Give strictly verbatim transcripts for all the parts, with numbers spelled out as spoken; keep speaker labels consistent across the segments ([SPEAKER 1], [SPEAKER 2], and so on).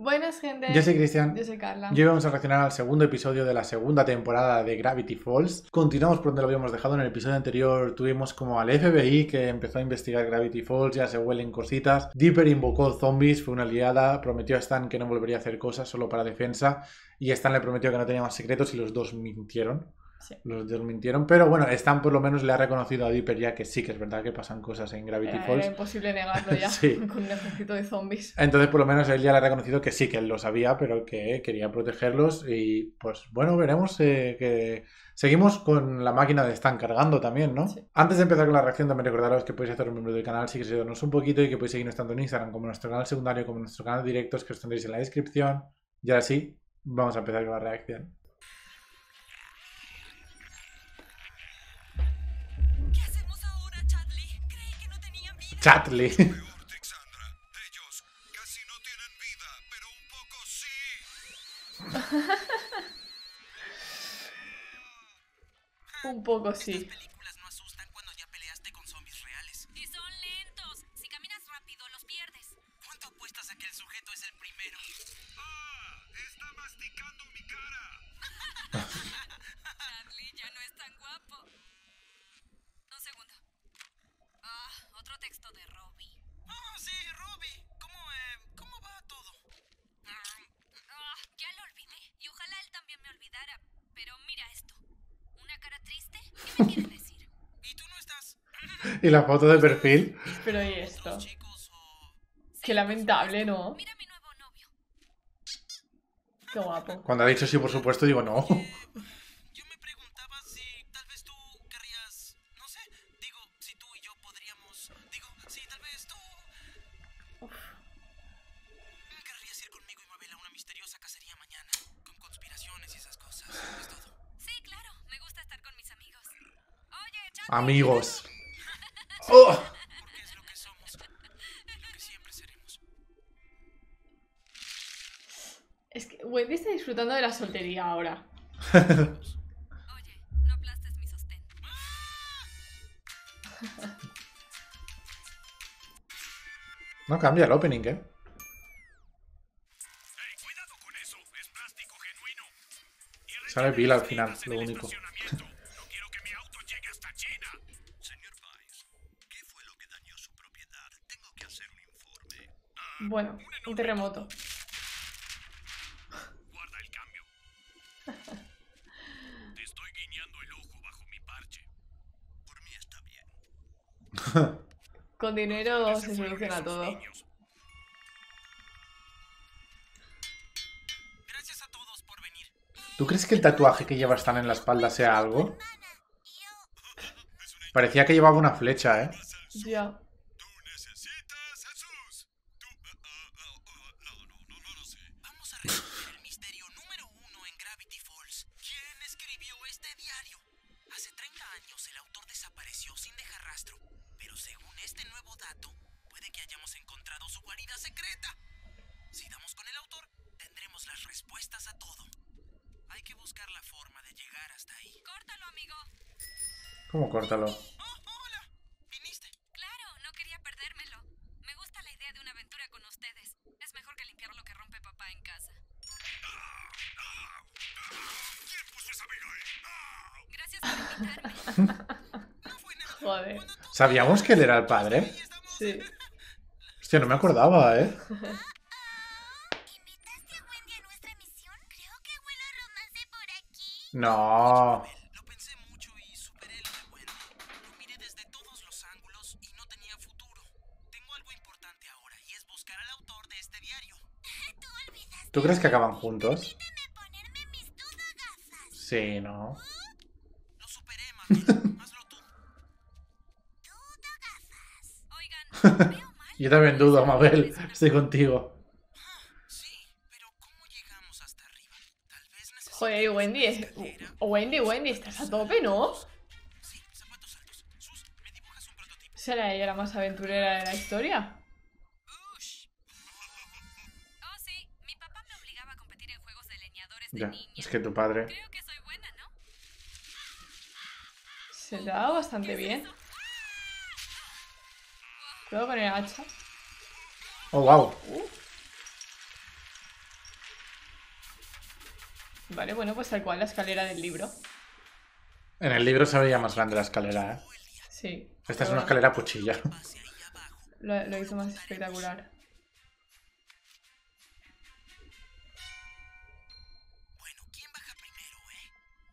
[SPEAKER 1] Buenas, gente.
[SPEAKER 2] Yo soy Cristian.
[SPEAKER 1] Yo soy Carla.
[SPEAKER 2] Y hoy vamos a reaccionar al segundo episodio de la segunda temporada de Gravity Falls. Continuamos por donde lo habíamos dejado. En el episodio anterior tuvimos como al F B I que empezó a investigar Gravity Falls, ya se huelen cositas. Dipper invocó zombies, fue una aliada, prometió a Stan que no volvería a hacer cosas solo para defensa. Y Stan le prometió que no tenía más secretos y los dos mintieron.
[SPEAKER 1] Sí.
[SPEAKER 2] Los dos mintieron, pero bueno, Stan por lo menos le ha reconocido a Dipper ya que sí que es verdad que pasan cosas en Gravity
[SPEAKER 1] Era,
[SPEAKER 2] Falls.
[SPEAKER 1] era imposible negarlo ya.
[SPEAKER 2] Sí.
[SPEAKER 1] Con un ejército de zombies.
[SPEAKER 2] Entonces, por lo menos él ya le ha reconocido que sí, que él lo sabía, pero que quería protegerlos. Y pues bueno, veremos eh, que seguimos con la máquina de Stan cargando también, ¿no?
[SPEAKER 1] Sí.
[SPEAKER 2] Antes de empezar con la reacción, también recordaros que podéis hacer un miembro del canal si queréis ayudarnos un poquito y que podéis seguirnos tanto en Instagram como en nuestro canal secundario como en nuestro canal directos que os tendréis en la descripción. Y ahora sí, vamos a empezar con la reacción.
[SPEAKER 3] ¿Qué hacemos ahora, Chadley? Creí que no tenían vida.
[SPEAKER 2] Chatley.
[SPEAKER 4] Peor, Texandra. Ellos casi no tienen vida, pero un poco sí.
[SPEAKER 1] Un poco sí.
[SPEAKER 3] Estas películas no asustan cuando ya peleaste con zombies reales.
[SPEAKER 5] Y son lentos. Si caminas rápido, los pierdes.
[SPEAKER 3] ¿Cuánto apuestas a que el sujeto es el primero?
[SPEAKER 4] ¡Ah! ¡Está masticando mi cara!
[SPEAKER 5] Chadley ya no es tan guapo. Un segundo. Ah, otro texto de Robbie.
[SPEAKER 3] ¡Oh, sí, Robbie! ¿Cómo, eh, cómo va todo?
[SPEAKER 5] Ah, ya lo olvidé. Y ojalá él también me olvidara. Pero mira esto. ¿Una cara triste? ¿Qué me quiere decir?
[SPEAKER 3] ¿Y tú no estás?
[SPEAKER 2] Y la foto de perfil.
[SPEAKER 1] Pero ¿y esto?
[SPEAKER 3] ¿Otros chicos o...?
[SPEAKER 1] Qué lamentable, ¿no?
[SPEAKER 5] Mira mi nuevo novio.
[SPEAKER 1] Qué guapo.
[SPEAKER 2] Cuando ha dicho sí, por supuesto, digo no.
[SPEAKER 3] Yo me preguntaba si tal vez tú querrías... No sé, digo, si tú y yo podríamos... Digo, si tal vez tú... ¿Querrías ir conmigo y Mabel a una misteriosa cacería mañana? Con conspiraciones y esas cosas. Es todo.
[SPEAKER 5] Sí, claro. Me gusta estar con mis amigos. Oye, Chadley.
[SPEAKER 2] Amigos. ¡Oh!
[SPEAKER 3] Porque es lo que somos. Lo que siempre seremos.
[SPEAKER 1] Es que Wendy está disfrutando de la soltería ahora.
[SPEAKER 5] Oye, no aplastes mi sostén.
[SPEAKER 2] No cambia el opening, ¿eh?
[SPEAKER 4] ¡Ey, cuidado con eso! ¡Es plástico genuino! Y
[SPEAKER 2] Sale
[SPEAKER 4] retire
[SPEAKER 2] Bill al
[SPEAKER 4] las
[SPEAKER 2] final,
[SPEAKER 4] heridas en
[SPEAKER 2] lo
[SPEAKER 4] el
[SPEAKER 2] único.
[SPEAKER 4] estacionamiento. No quiero que mi auto llegue hasta China. Señor Vice, ¿qué fue lo que dañó su propiedad? Tengo que hacer un informe.
[SPEAKER 1] Bueno, un terremoto.
[SPEAKER 4] Guarda el cambio. Te estoy guiñando el ojo bajo mi parche. Por mí está bien.
[SPEAKER 1] Con dinero
[SPEAKER 4] Ese
[SPEAKER 1] se
[SPEAKER 4] fueron
[SPEAKER 1] soluciona
[SPEAKER 4] esos
[SPEAKER 1] todo.
[SPEAKER 4] niños.
[SPEAKER 3] Gracias a todos por venir.
[SPEAKER 2] ¿Tú crees que el tatuaje que lleva Stan en la espalda sea algo? Parecía que llevaba una flecha, ¿eh?
[SPEAKER 1] Ya.
[SPEAKER 4] Tú necesitas Jesús. Tú... ah, ah, ah, ah, no, no, no, no lo sé.
[SPEAKER 3] Vamos a resolver el misterio número uno en Gravity Falls. ¿Quién escribió este diario? Hace treinta años el autor desapareció sin dejar rastro. Pero según este nuevo dato, puede que hayamos encontrado su guarida secreta. Si damos con el autor, tendremos las respuestas a todo. Hay que buscar la forma de llegar hasta ahí.
[SPEAKER 5] Córtalo, amigo.
[SPEAKER 2] ¿Cómo córtalo?
[SPEAKER 3] ¡Oh, hola! ¿Viniste?
[SPEAKER 5] Claro, no quería perdérmelo. Me gusta la idea de una aventura con ustedes. Es mejor que limpiar lo que rompe papá en casa.
[SPEAKER 4] ¿Quién puso esa viga ahí? ¡Ah!
[SPEAKER 5] Gracias por invitarme.
[SPEAKER 3] No fue nada.
[SPEAKER 1] Joder.
[SPEAKER 3] Cuando tú
[SPEAKER 2] ¿Sabíamos que él era el padre?
[SPEAKER 3] ahí estamos...
[SPEAKER 1] Sí.
[SPEAKER 2] Hostia, no me acordaba, ¿eh?
[SPEAKER 5] ¿Invitaste a Wendy a nuestra misión? Creo que huele a romance por aquí.
[SPEAKER 2] No.
[SPEAKER 3] Lo pensé mucho y superé lo de Wendy. Lo miré desde todos los ángulos y no tenía futuro. Tengo algo importante ahora y es buscar al autor de este diario.
[SPEAKER 5] Tú olvidaste
[SPEAKER 2] ¿Tú crees que acaban juntos?
[SPEAKER 5] ponerme mis dudo gafas.
[SPEAKER 2] Sí, ¿no?
[SPEAKER 3] Lo superé, Mabel. Hazlo tú.
[SPEAKER 5] Dudo gafas. Oigan, veo mal.
[SPEAKER 2] Yo también dudo, Mabel. Estoy contigo.
[SPEAKER 3] Sí, pero ¿cómo llegamos hasta arriba? Tal vez necesitamos
[SPEAKER 1] Joder, y Wendy es...
[SPEAKER 3] escalera.
[SPEAKER 1] Wendy, Wendy, estás a tope, ¿no?
[SPEAKER 3] Sí, zapatos altos. Sus, ¿me dibujas un prototipo?
[SPEAKER 1] ¿Será ella la más aventurera de la historia?
[SPEAKER 3] Ush.
[SPEAKER 5] Oh, sí. Mi papá me obligaba a competir en juegos de leñadores de
[SPEAKER 2] Ya,
[SPEAKER 5] niña.
[SPEAKER 2] es que tu padre...
[SPEAKER 5] Creo que soy buena, ¿no?
[SPEAKER 1] Se le ha dado bastante bien. Cuidado con el hacha.
[SPEAKER 2] Oh, wow.
[SPEAKER 1] Vale, bueno, pues tal cual la escalera del libro.
[SPEAKER 2] En el libro se veía más grande la escalera, ¿eh?
[SPEAKER 1] Sí.
[SPEAKER 2] Esta es
[SPEAKER 1] pero
[SPEAKER 2] una
[SPEAKER 1] bueno,
[SPEAKER 2] escalera cuchilla.
[SPEAKER 3] Pase ahí abajo.
[SPEAKER 1] Lo, lo hizo más espectacular.
[SPEAKER 3] Bueno, ¿quién baja primero, eh?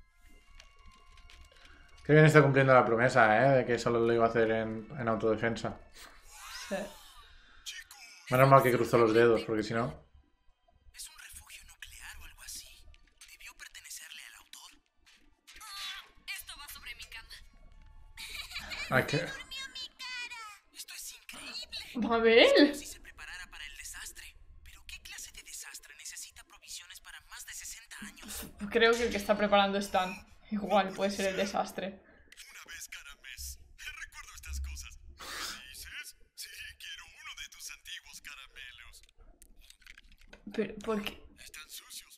[SPEAKER 2] Qué bien está cumpliendo la promesa, ¿eh? De que solo lo iba a hacer en, en autodefensa.
[SPEAKER 1] Sí.
[SPEAKER 2] Menos mal que cruzó los dedos, porque si no...
[SPEAKER 3] ¿Es un refugio nuclear o algo así? ¿Debió pertenecerle al autor?
[SPEAKER 5] Esto va sobre mi cama.
[SPEAKER 2] Hay que...
[SPEAKER 3] Esto es increíble.
[SPEAKER 1] Mabel.
[SPEAKER 3] Si se preparara para el desastre. Pero ¿qué clase de desastre necesita provisiones para más de sesenta años?
[SPEAKER 1] Creo que el que está preparando Stan. Igual puede ser el desastre.
[SPEAKER 4] Una vez cada mes. Recuerdo estas cosas. ¿Qué dices? Sí, quiero uno de tus antiguos caramelos.
[SPEAKER 1] Pero, ¿por qué?
[SPEAKER 4] Están sucios.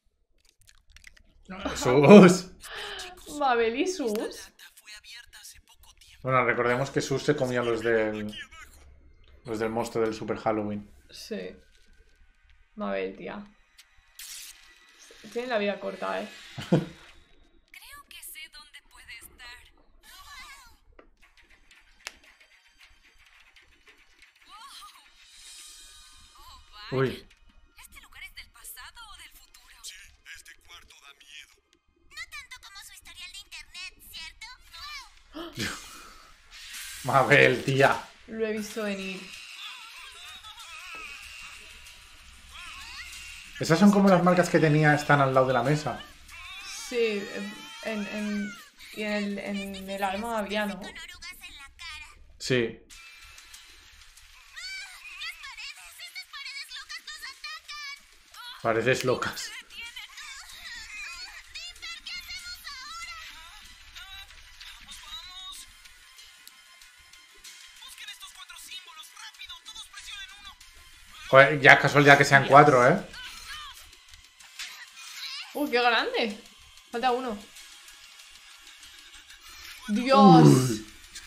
[SPEAKER 2] ¡Sus!
[SPEAKER 1] Mabel y Sus.
[SPEAKER 3] Lata fue abierta hace poco tiempo.
[SPEAKER 2] Bueno, recordemos que Sus se comía los del... Los del monstruo del Super Halloween.
[SPEAKER 1] Sí. Mabel, tía. Tiene la vida corta, eh.
[SPEAKER 5] Creo que sé dónde puede estar. Oh, vaya.
[SPEAKER 2] Uy.
[SPEAKER 5] ¿Este lugar es del pasado o del futuro?
[SPEAKER 4] Sí, este cuarto da miedo.
[SPEAKER 5] No tanto como su historial de internet, ¿cierto?
[SPEAKER 2] Mabel, tía.
[SPEAKER 1] Lo he visto venir.
[SPEAKER 2] Esas son como las marcas que tenía Stan al lado de la mesa.
[SPEAKER 1] Sí, en, en, y en el, en el arma había, ¿no?
[SPEAKER 5] Orugas en la cara.
[SPEAKER 2] Sí.
[SPEAKER 5] ¡Las paredes! ¡Estas paredes locas nos atacan!
[SPEAKER 2] Pareces locas.
[SPEAKER 5] ¡Dipper! ¿Qué hacemos ahora?
[SPEAKER 3] ¡Vamos, vamos! Busquen estos cuatro símbolos, rápido, todos presionen uno.
[SPEAKER 2] Joder, ya casualidad que sean cuatro, ¿eh?
[SPEAKER 1] ¡Uy, qué grande! Falta uno. ¡Dios!
[SPEAKER 2] Uy.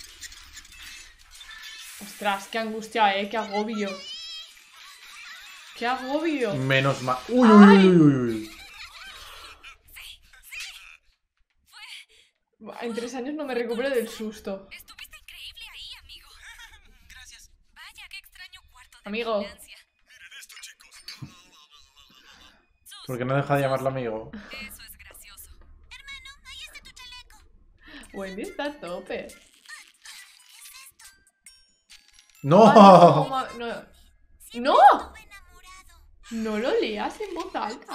[SPEAKER 1] Ostras, qué angustia, eh, qué agobio. ¡Qué agobio!
[SPEAKER 2] Menos mal. Uy, uy, uy, uy, uy.
[SPEAKER 1] Buah, en tres años no me recupero del susto.
[SPEAKER 5] Estuviste increíble ahí, amigo.
[SPEAKER 3] Gracias.
[SPEAKER 5] Vaya, qué extraño cuarto de
[SPEAKER 1] Amigo.
[SPEAKER 5] vigilancia.
[SPEAKER 4] Miren esto, chicos.
[SPEAKER 5] Sus,
[SPEAKER 2] ¿Por qué no deja de llamarlo amigo?
[SPEAKER 5] eso es gracioso. Hermano, ahí está tu chaleco.
[SPEAKER 1] Wendy está a tope.
[SPEAKER 2] ¡No!
[SPEAKER 1] Ah, no, ma- no. ¡No!
[SPEAKER 5] Estuve enamorado.
[SPEAKER 1] No lo leas en voz alta.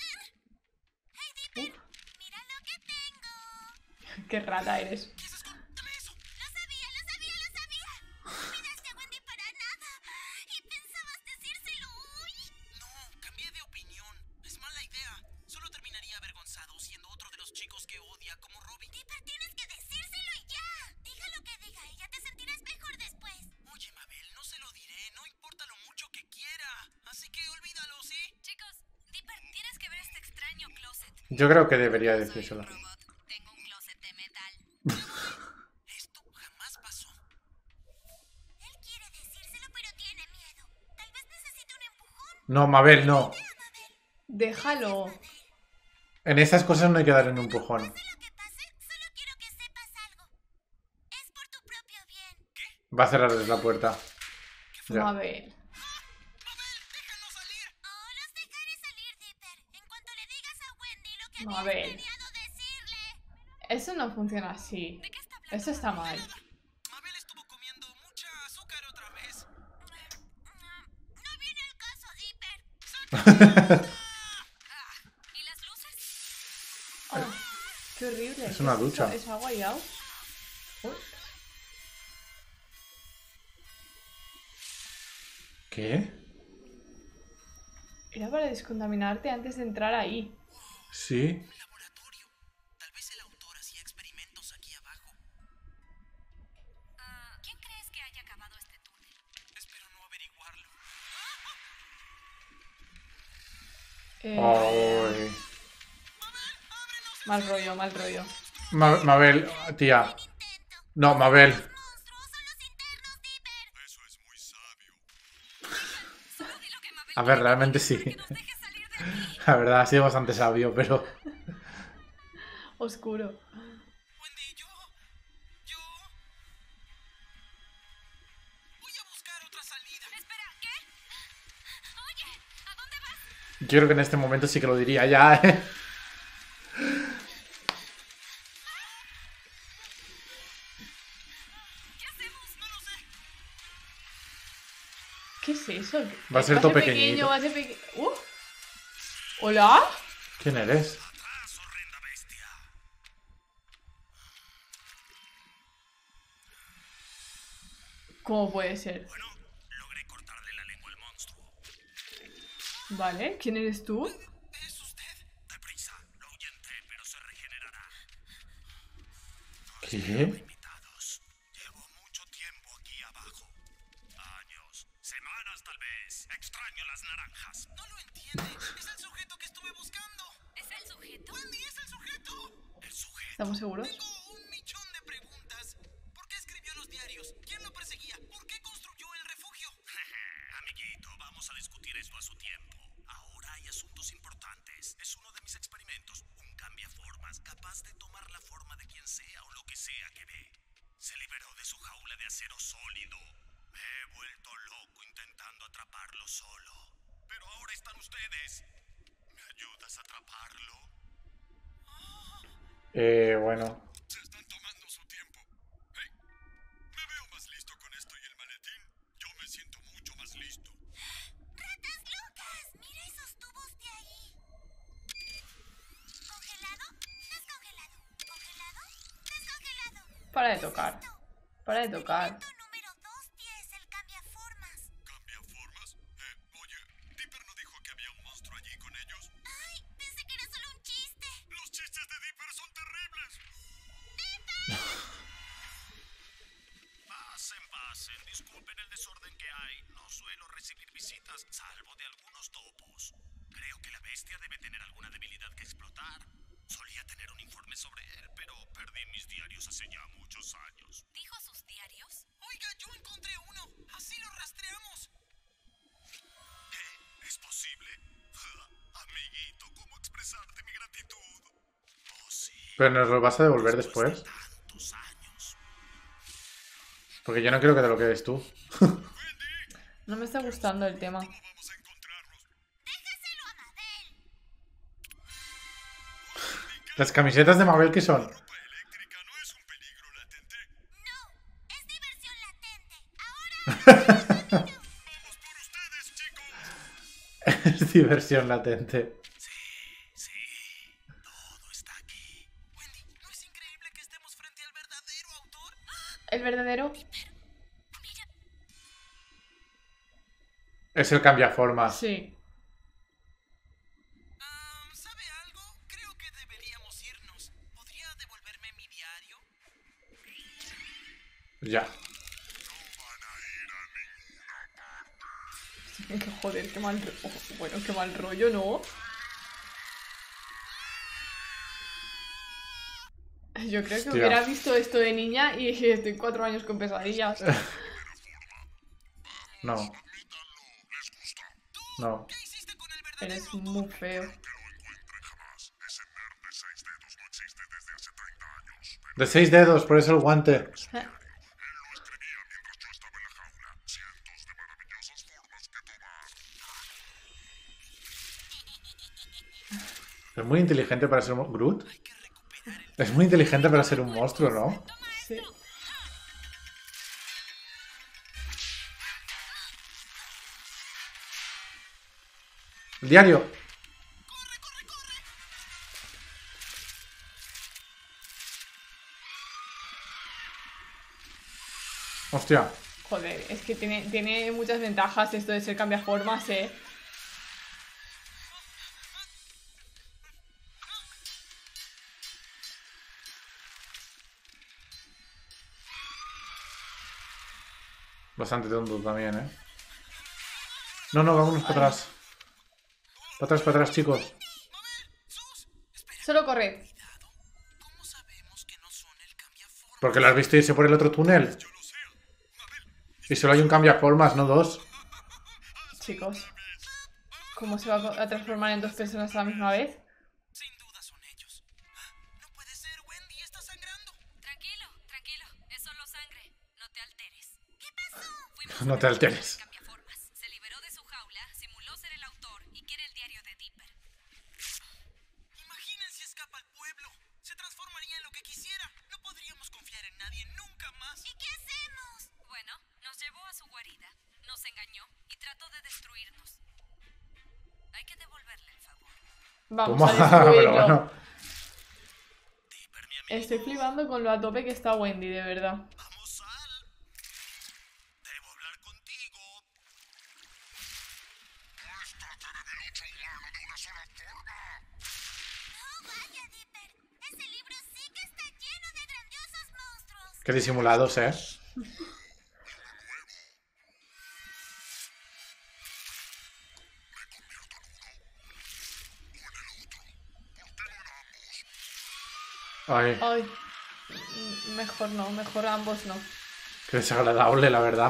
[SPEAKER 5] Mira lo que tengo.
[SPEAKER 1] Qué rata eres.
[SPEAKER 5] Lo sabía, lo sabía, lo sabía. No olvidaste a Wendy para nada. Y pensabas decírselo hoy.
[SPEAKER 3] No, cambié de opinión. Es mala idea. Solo terminaría avergonzado siendo otro de los chicos que odia como Robbie.
[SPEAKER 5] Dipper, tienes que decírselo y ya. Diga lo que diga y ya te sentirás mejor después.
[SPEAKER 3] Oye, Mabel, no se lo diré. No importa lo mucho que quiera. Así que olvídalo, ¿sí?
[SPEAKER 5] Chicos, Dipper, tienes que ver este extraño closet.
[SPEAKER 2] Yo creo que debería decírselo.
[SPEAKER 5] Soy un robot. Tengo un closet de metal.
[SPEAKER 3] Esto jamás pasó.
[SPEAKER 5] Él quiere decírselo, pero tiene miedo. Tal vez necesite un empujón.
[SPEAKER 2] No, Mabel, no.
[SPEAKER 1] Déjalo.
[SPEAKER 2] En esas cosas no hay que darle un empujón.
[SPEAKER 5] Lo que pase, solo quiero que sepas algo. Es por tu propio bien.
[SPEAKER 2] Va a cerrarles la puerta. Ya.
[SPEAKER 1] Mabel.
[SPEAKER 3] ¡Déjenlo salir!
[SPEAKER 5] Oh, los dejaré salir, Dipper. En cuanto le digas a Wendy lo que habías
[SPEAKER 1] Mabel.
[SPEAKER 5] planeado decirle.
[SPEAKER 1] Eso no funciona así.
[SPEAKER 5] ¿De qué está hablando?
[SPEAKER 1] Eso está mal.
[SPEAKER 3] Mabel estuvo comiendo mucha azúcar otra vez.
[SPEAKER 5] Mm, No viene el caso, Dipper. Ah, ¿y las luces?
[SPEAKER 1] Ah, qué horrible.
[SPEAKER 2] Es una
[SPEAKER 1] ¿Qué
[SPEAKER 2] ducha.
[SPEAKER 1] eso? ¿Es agua y agua? Uy.
[SPEAKER 2] ¿Qué?
[SPEAKER 1] Era para descontaminarte antes de entrar ahí.
[SPEAKER 2] Sí.
[SPEAKER 3] Un laboratorio. Tal vez el autor hacía experimentos aquí abajo.
[SPEAKER 5] Ah, ¿quién crees que haya acabado este túnel?
[SPEAKER 3] Espero no averiguarlo.
[SPEAKER 1] Eh,
[SPEAKER 2] Ay.
[SPEAKER 1] mal rollo, mal rollo.
[SPEAKER 2] Ma- Mabel, tía.
[SPEAKER 5] Intento.
[SPEAKER 2] No, Mabel.
[SPEAKER 5] Monstruos son los internos, Dipper.
[SPEAKER 4] Eso es muy sabio.
[SPEAKER 5] Solo di lo que Mabel
[SPEAKER 2] A ver, realmente sí.
[SPEAKER 5] nos deje salir de aquí.
[SPEAKER 2] La verdad, ha sido bastante sabio, pero...
[SPEAKER 1] Oscuro.
[SPEAKER 3] Wendy, yo... Yo... Voy a buscar otra salida.
[SPEAKER 5] Espera, ¿qué? Oye, ¿a dónde vas?
[SPEAKER 2] Yo creo que en este momento sí que lo diría ya, ¿eh?
[SPEAKER 3] ¿Qué hacemos? No lo sé.
[SPEAKER 1] ¿Qué es eso?
[SPEAKER 2] Va a ser todo pequeñito.
[SPEAKER 1] pequeño, va a ser pequeño. Uh. ¿Hola?
[SPEAKER 2] ¿Quién eres?
[SPEAKER 4] Atrás, horrenda bestia.
[SPEAKER 1] ¿Cómo puede ser?
[SPEAKER 4] Bueno, logré cortarle la lengua al monstruo.
[SPEAKER 1] Vale, ¿quién eres tú?
[SPEAKER 4] ¿Es usted? Deprisa, lo ahuyenté, pero se regenerará.
[SPEAKER 2] ¿Qué?
[SPEAKER 4] Limitados. Llevo mucho tiempo aquí abajo. Años, semanas tal vez. Extraño las naranjas.
[SPEAKER 3] No lo entiende. Es el sujeto que estuve buscando.
[SPEAKER 5] ¿Es el sujeto?
[SPEAKER 3] Wendy, es el sujeto.
[SPEAKER 4] El sujeto.
[SPEAKER 1] ¿Estamos seguros?
[SPEAKER 3] Tengo un millón de preguntas. ¿Por qué escribió los diarios? ¿Quién lo perseguía? ¿Por qué construyó el refugio?
[SPEAKER 4] Amiguito, vamos a discutir esto a su tiempo. Ahora hay asuntos importantes. Es uno de mis experimentos. Un cambiaformas capaz de tomar la forma de quien sea o lo que sea que ve. Se liberó de su jaula de acero sólido. Me he vuelto loco intentando atraparlo solo. Pero ahora están ustedes. ¿Me ayudas a atraparlo?
[SPEAKER 2] Eh, bueno.
[SPEAKER 4] Se están tomando su tiempo. Hey, me veo más listo con esto y el maletín. Yo me siento mucho más listo.
[SPEAKER 5] ¡Ratas locas! ¡Mira esos tubos de ahí! ¿Congelado? Descongelado. ¿Congelado? Descongelado.
[SPEAKER 1] Para de tocar. Para de tocar.
[SPEAKER 5] Número dos diez, el cambiaformas.
[SPEAKER 4] ¿Cambia formas? Eh, oye, ¿Dipper no dijo que había un monstruo allí con ellos?
[SPEAKER 5] ¡Ay! Pensé que era solo un chiste.
[SPEAKER 4] ¡Los chistes de Dipper son terribles! Pasen, pasen. Disculpen el desorden que hay. No suelo recibir visitas, salvo de algunos topos. Creo que la bestia debe tener alguna debilidad que explotar. Solía tener un informe sobre él, pero perdí mis diarios hace ya muchos años.
[SPEAKER 5] ¿Dijo sus diarios?
[SPEAKER 3] Oiga, yo encontré uno. Así lo rastreamos.
[SPEAKER 4] ¿Qué? ¿Es posible? Amiguito, ¿cómo expresarte mi gratitud? Oh, sí.
[SPEAKER 2] ¿Pero nos lo vas a devolver después?
[SPEAKER 4] Tantos años.
[SPEAKER 2] Porque yo no quiero que te lo quedes tú.
[SPEAKER 1] No me está gustando el tema.
[SPEAKER 4] ¿Cómo vamos a encontrarnos?
[SPEAKER 5] ¡Déjaselo a Mabel!
[SPEAKER 2] ¿Las camisetas de Mabel qué son?
[SPEAKER 4] La ropa eléctrica no es un peligro latente.
[SPEAKER 5] ¡No! ¡Es diversión latente! ¡Ahora!
[SPEAKER 4] ¡Vamos por ustedes, chicos!
[SPEAKER 2] Es diversión latente.
[SPEAKER 4] Sí, sí. Todo está aquí.
[SPEAKER 3] Wendy, ¿no es increíble que estemos frente al verdadero autor?
[SPEAKER 1] ¿El verdadero?
[SPEAKER 5] Mira,
[SPEAKER 2] Es el cambiaformas.
[SPEAKER 1] Sí.
[SPEAKER 3] Ah, ¿sabe algo? Creo que deberíamos irnos. ¿Podría devolverme mi diario?
[SPEAKER 2] Ya.
[SPEAKER 1] Que joder, qué mal... ro- Bueno, qué mal rollo, ¿no? Yo creo que
[SPEAKER 2] Hostia.
[SPEAKER 1] hubiera visto esto de niña y estoy cuatro años con pesadillas.
[SPEAKER 2] No. No.
[SPEAKER 3] ¿Qué hiciste con el verdadero
[SPEAKER 1] Eres
[SPEAKER 3] autor?
[SPEAKER 1] muy feo.
[SPEAKER 2] De seis dedos, por eso el guante. Es muy inteligente para ser un... ¿Groot? Es muy inteligente para ser un monstruo, ¿no?
[SPEAKER 1] Sí.
[SPEAKER 2] El diario. Hostia.
[SPEAKER 1] Joder, es que tiene, tiene muchas ventajas esto de ser cambiaformas, ¿eh?
[SPEAKER 2] Bastante tonto también, ¿eh? No, no, vámonos para atrás. Para atrás, para atrás, chicos.
[SPEAKER 1] Solo corre.
[SPEAKER 3] ¿Cómo sabemos que no son el cambiaformas?
[SPEAKER 2] Porque lo has visto irse por el otro túnel. Y solo hay un cambiaformas, no dos.
[SPEAKER 1] Chicos. ¿Cómo se va a transformar en dos personas a la misma vez?
[SPEAKER 3] Sin duda son ellos. No puede
[SPEAKER 2] No te alteres.
[SPEAKER 5] Cambiaformas. Se liberó de su jaula, simuló ser el autor y quiere el diario de Dipper.
[SPEAKER 3] Imaginen si escapa al pueblo. Se transformaría en lo que quisiera. No podríamos confiar en nadie nunca más.
[SPEAKER 5] ¿Y qué hacemos? Bueno, nos llevó a su guarida, nos engañó y trató de destruirnos. Hay que devolverle el favor.
[SPEAKER 1] Vamos
[SPEAKER 2] Toma,
[SPEAKER 1] a destruirlo.
[SPEAKER 2] pero bueno.
[SPEAKER 3] Dipper, mi amigo.
[SPEAKER 1] Estoy flipando con lo a tope que está Wendy, de verdad.
[SPEAKER 3] Vamos, Sal. Debo hablar contigo.
[SPEAKER 5] ¡Oh, vaya, Dipper! Ese libro sí que está lleno de grandiosos monstruos.
[SPEAKER 2] Qué disimulados, ¿eh? Ay,
[SPEAKER 1] Ay, mm, mejor no, mejor ambos no.
[SPEAKER 2] qué desagradable, la verdad.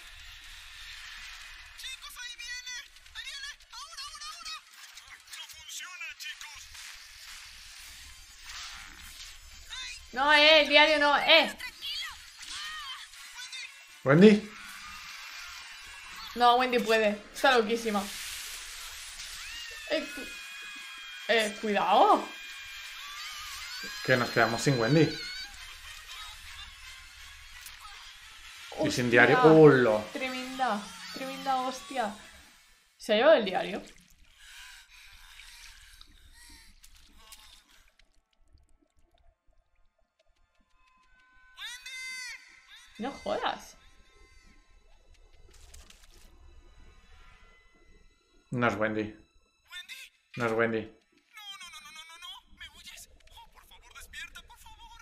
[SPEAKER 3] Chicos, ahí viene. Ahí viene. Ahora, ahora, ahora. No funciona, chicos.
[SPEAKER 1] No, eh, el diario no, eh.
[SPEAKER 2] ¿Wendy?
[SPEAKER 1] No, Wendy puede. Está loquísima. Eh, cu- eh, cuidado.
[SPEAKER 2] Que nos quedamos sin Wendy. Y sin diario.
[SPEAKER 1] Hostia,
[SPEAKER 2] ¡Hola!
[SPEAKER 1] Tremenda, tremenda hostia. ¿Se ha llevado el diario? No jodas.
[SPEAKER 2] No es Wendy.
[SPEAKER 3] Wendy.
[SPEAKER 2] No es Wendy.
[SPEAKER 3] No, no, no, no, no, no, no. Me huyes. Oh, por favor, despierta, por favor.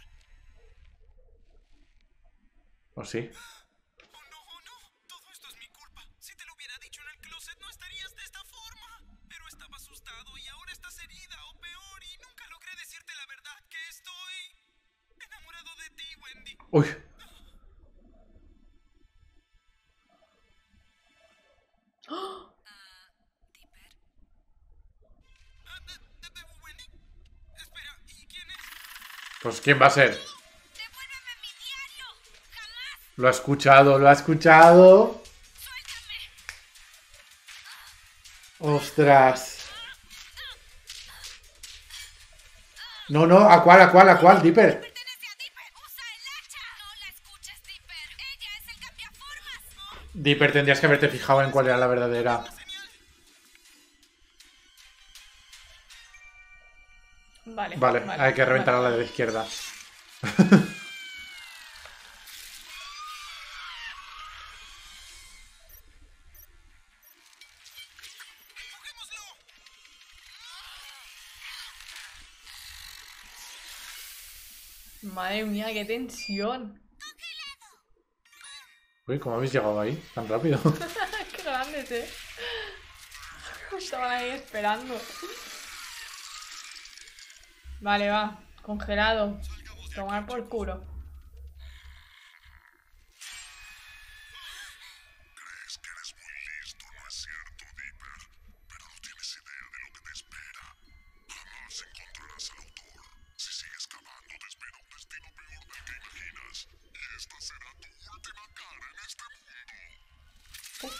[SPEAKER 2] ¿O sí?
[SPEAKER 3] Oh, no, oh, no. Todo esto es mi culpa. Si te lo hubiera dicho en el closet, no estarías de esta forma. Pero estaba asustado y ahora estás herida o peor. Y nunca logré decirte la verdad que estoy enamorado de ti, Wendy.
[SPEAKER 2] Uy.
[SPEAKER 5] Dipper.
[SPEAKER 3] Ah, de, de, de- Wendy. Espera, ¿y quién es?
[SPEAKER 2] Pues ¿quién va a ser?
[SPEAKER 5] ¡Devuélveme mi diario! ¡Jamás!
[SPEAKER 2] Lo ha escuchado, lo ha escuchado.
[SPEAKER 5] ¡Suéltame!
[SPEAKER 2] Ostras. No, no, ¿a cuál, a cuál, a cuál, Dipper?
[SPEAKER 5] ¡Pertenece a Dipper! ¡Usa el hacha! ¡No la escuches, Dipper! ¡Ella es el cambiaformas!
[SPEAKER 2] Dipper, tendrías que haberte fijado en cuál era la verdadera.
[SPEAKER 1] Vale,
[SPEAKER 2] Vale, hay que reventar a la de la izquierda.
[SPEAKER 1] Madre mía, qué tensión.
[SPEAKER 2] Uy, ¿cómo habéis llegado ahí tan rápido?
[SPEAKER 1] Qué grandes, eh. Estaban ahí esperando. Vale, va. Congelado. Tomar por culo.
[SPEAKER 4] Crees que eres muy listo, ¿no es cierto, Dipper? Pero no tienes idea de lo que te espera. Jamás encontrarás al autor. Si sigues cavando, te espera un destino peor del que imaginas. Y esta será tu última cara en este mundo.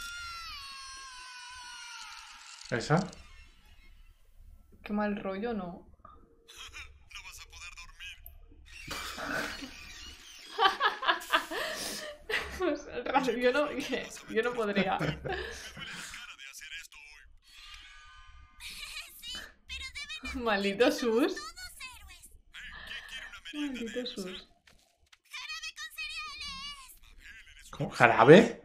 [SPEAKER 2] ¿Esa?
[SPEAKER 1] Qué mal rollo, ¿no?
[SPEAKER 3] No vas a poder dormir.
[SPEAKER 1] Pues, raro, yo no, yo no podría.
[SPEAKER 3] Me duele la cara de hacer esto hoy.
[SPEAKER 1] Maldito sus.
[SPEAKER 5] ¡Todos héroes!
[SPEAKER 3] ¿Quién quiere una merienda de
[SPEAKER 1] Maldito
[SPEAKER 3] Elsa?
[SPEAKER 1] sus.
[SPEAKER 5] ¡Jarabe con cereales!
[SPEAKER 2] ¿Cómo? ¿Jarabe?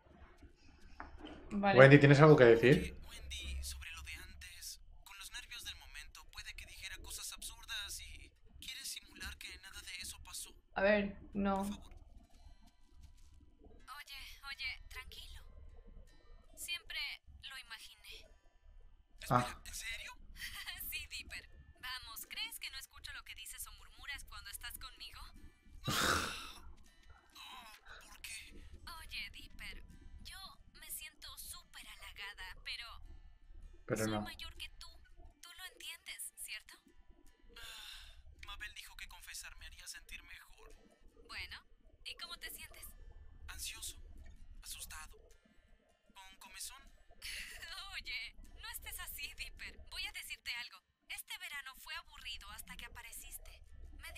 [SPEAKER 1] Vale.
[SPEAKER 2] Wendy, ¿tienes algo que decir?
[SPEAKER 3] Wendy, sobre lo de antes, con los nervios del momento, puede que dijera cosas absurdas y quiere simular que nada de eso pasó.
[SPEAKER 1] A ver, no.
[SPEAKER 5] Oye, oye, tranquilo. Siempre lo imaginé.
[SPEAKER 2] Ah,
[SPEAKER 3] ¿En serio?
[SPEAKER 5] Sí, Dipper. Vamos, ¿crees que no escucho lo que dices o murmuras cuando estás conmigo?
[SPEAKER 3] ¿Por qué?
[SPEAKER 5] Oye, Dipper, yo me siento súper halagada, pero
[SPEAKER 2] pero
[SPEAKER 5] soy
[SPEAKER 2] no.
[SPEAKER 5] mayor que tú. Tú lo entiendes, ¿cierto?
[SPEAKER 3] Mabel dijo que confesar me haría sentir mejor.
[SPEAKER 5] Bueno, ¿y cómo te sientes?
[SPEAKER 3] Ansioso, asustado.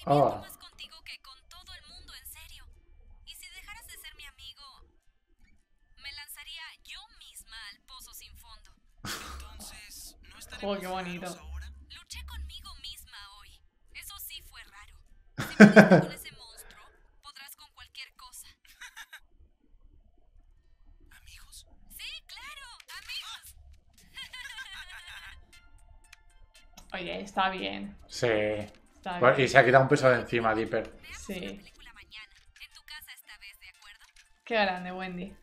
[SPEAKER 2] Ah.
[SPEAKER 5] más contigo que con todo el mundo, en serio. Y si dejaras de ser mi amigo, me lanzaría yo misma al pozo sin fondo.
[SPEAKER 3] Entonces, ¿no estaremos
[SPEAKER 1] Joder, qué bonito.
[SPEAKER 3] raros ahora?
[SPEAKER 5] Luché conmigo misma hoy. Eso sí fue raro. Si pudiste con ese monstruo, podrás con cualquier cosa.
[SPEAKER 3] ¿Amigos?
[SPEAKER 5] Sí, claro, amigos.
[SPEAKER 1] Oye, está bien.
[SPEAKER 2] Sí.
[SPEAKER 1] Está
[SPEAKER 2] Pues-
[SPEAKER 1] bien.
[SPEAKER 2] y se ha quitado un peso de encima, Dipper.
[SPEAKER 5] Veamos
[SPEAKER 1] Sí.
[SPEAKER 5] una película mañana. En tu casa esta vez, ¿de acuerdo?
[SPEAKER 1] Qué grande, Wendy.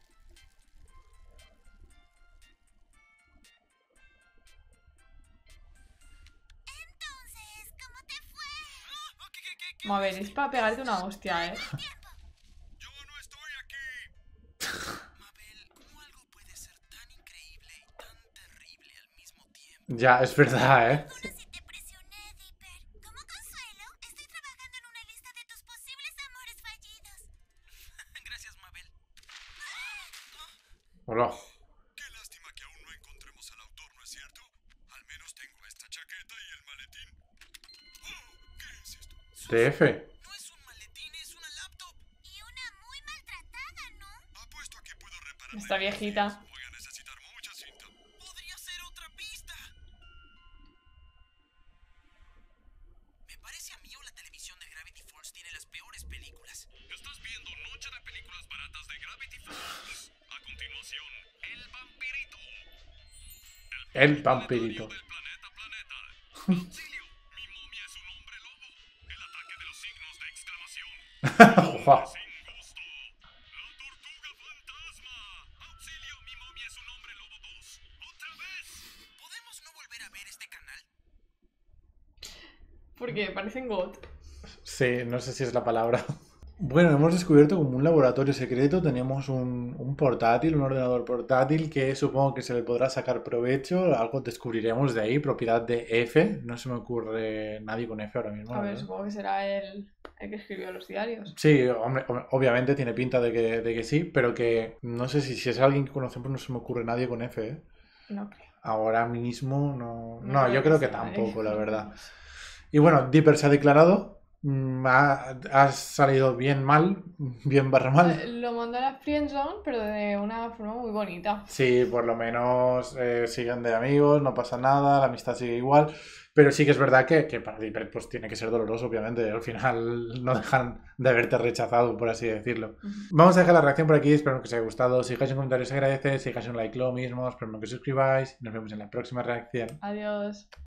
[SPEAKER 5] Entonces, ¿cómo te fue?
[SPEAKER 3] Ah, ¿qué, qué, qué, qué?
[SPEAKER 1] Vamos a ver, es para pegarte una hostia, ¿eh?
[SPEAKER 4] Yo no estoy aquí.
[SPEAKER 3] Mabel, ¿cómo algo puede ser tan increíble y tan terrible al mismo tiempo?
[SPEAKER 2] Ya, es verdad, ¿eh?
[SPEAKER 5] Si te presioné, Dipper. Como consuelo, estoy trabajando en una lista de tus posibles amores fallidos.
[SPEAKER 3] Gracias, Mabel.
[SPEAKER 2] Hola.
[SPEAKER 4] Qué lástima que aún no encontremos al autor, ¿no es cierto? Al menos tengo esta chaqueta y el maletín. Oh, ¿qué es esto?
[SPEAKER 2] T F.
[SPEAKER 3] No es un maletín, es una laptop.
[SPEAKER 5] Y una muy maltratada, ¿no?
[SPEAKER 4] Apuesto a que puedo reparar.
[SPEAKER 1] Esta viejita.
[SPEAKER 4] Voy a necesitar mucha cinta.
[SPEAKER 3] Podría ser otra pista. Me parece a mí o la televisión de Gravity Falls tiene las peores películas.
[SPEAKER 4] Estás viendo Noche de Películas Baratas de Gravity Falls. A continuación, El Vampirito.
[SPEAKER 2] El vampirito.
[SPEAKER 4] Del planeta Planeta. Auxilio, mi momia es un hombre lobo. El ataque de los signos de exclamación.
[SPEAKER 2] Guau.
[SPEAKER 4] Sin gusto. La tortuga fantasma. Auxilio, mi momia es un hombre lobo dos. Otra vez.
[SPEAKER 3] ¿Podemos no volver a ver este canal?
[SPEAKER 1] Porque parecen God.
[SPEAKER 2] Sí, no sé si es la palabra. Bueno, hemos descubierto como un laboratorio secreto. Tenemos un, un portátil, un ordenador portátil que supongo que se le podrá sacar provecho. Algo descubriremos de ahí, propiedad de F. No se me ocurre nadie con F ahora mismo.
[SPEAKER 1] A
[SPEAKER 2] la
[SPEAKER 1] ver,
[SPEAKER 2] verdad.
[SPEAKER 1] supongo que será el, el que escribió los diarios.
[SPEAKER 2] Sí, hombre, hombre, obviamente tiene pinta de que, de que sí, pero que no sé si, si es alguien que conocemos, no se me ocurre nadie con F, ¿eh?
[SPEAKER 1] No creo.
[SPEAKER 2] Ahora mismo no.
[SPEAKER 1] No
[SPEAKER 2] No,
[SPEAKER 1] creo
[SPEAKER 2] yo
[SPEAKER 1] que
[SPEAKER 2] creo que
[SPEAKER 1] sea nadie
[SPEAKER 2] tampoco,
[SPEAKER 1] que
[SPEAKER 2] la verdad.
[SPEAKER 1] conozcamos.
[SPEAKER 2] Y bueno, Dipper se ha declarado. Mm, Ha, ha salido bien mal, bien barra
[SPEAKER 1] Eh,
[SPEAKER 2] mal.
[SPEAKER 1] Lo mandó a la friendzone, pero de una forma muy bonita.
[SPEAKER 2] Sí, por lo menos eh, siguen de amigos, no pasa nada, la amistad sigue igual. Pero sí que es verdad que, que para Dipper pues tiene que ser doloroso, obviamente. Al final no dejan de haberte rechazado, por así decirlo.
[SPEAKER 1] Ujú.
[SPEAKER 2] Vamos a dejar la reacción por aquí, espero que os haya gustado. Si dejáis un comentario se agradece, si dejáis un like lo mismo, espero que os suscribáis. Nos vemos en la próxima reacción.
[SPEAKER 1] Adiós.